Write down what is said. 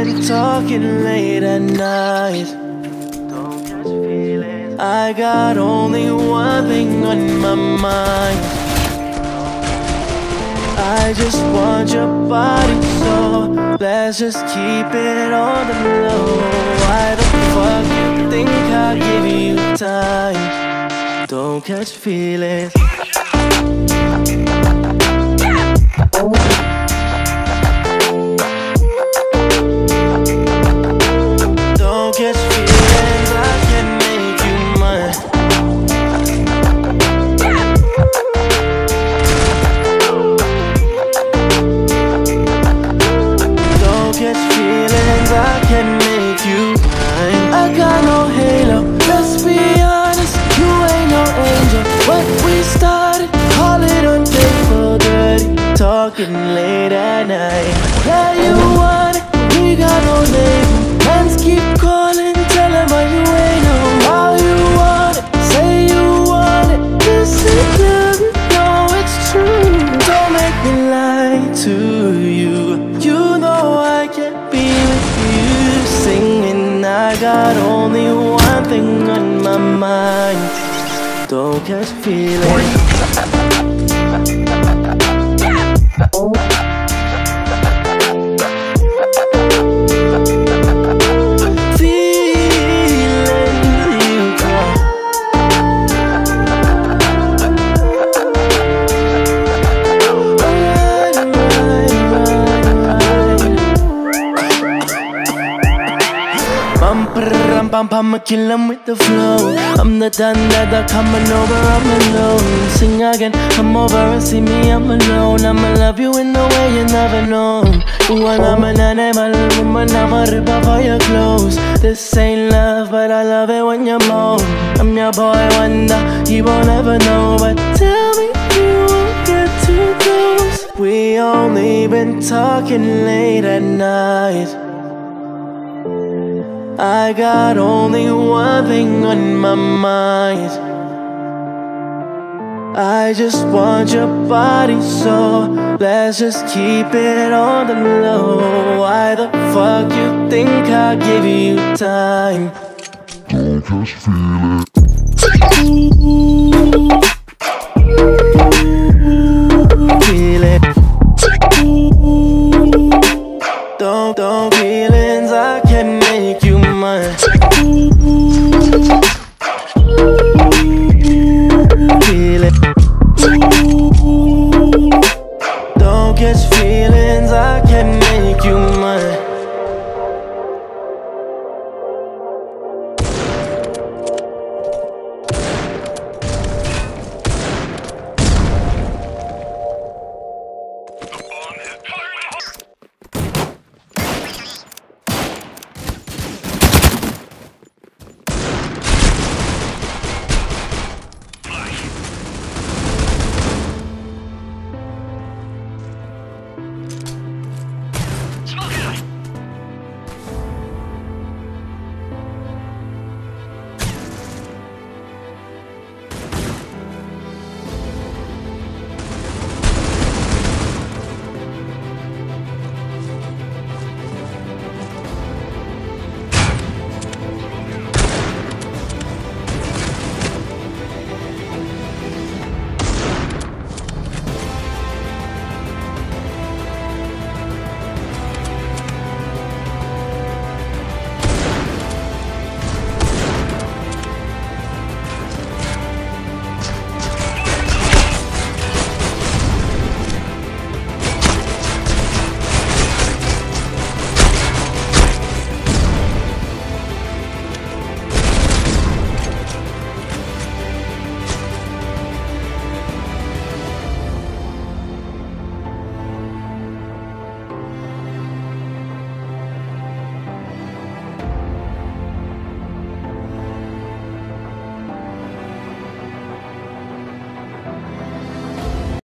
been talking late at night. Don't catch feelings. I got only one thing on my mind. I just want your body, so let's just keep it on the low. Why the fuck you think I'll give you time? Don't catch feelings. Don't catch feelings, I can make you mine. Don't catch feelings, I can make you mine. I got no halo, let's be honest, you ain't no angel. What we started, call it on paper dirty, talking late at night. Yeah, you want it, we got no label. Friends keep calling, tell them why you ain't home. How you want it, say you want it. This is love, you know it's true. Don't make me lie to you. You know I can't be with you. Singing, I got only one thing on my mind. Don't catch feelings. I'ma kill 'em with the flow. I'm the done that are coming over, I'm alone. Sing again, come over and see me, I'm alone. I'ma love you in a way you never known. When I'm an animal, woman, I'm a ripper for your clothes. This ain't love, but I love it when you moan. I'm your boy wonder, you won't ever know. But tell me you won't get too close. We only been talking late at night. I got only one thing on my mind. I just want your body, so let's just keep it on the low. Why the fuck you think I'll give you time? Don't just feel it.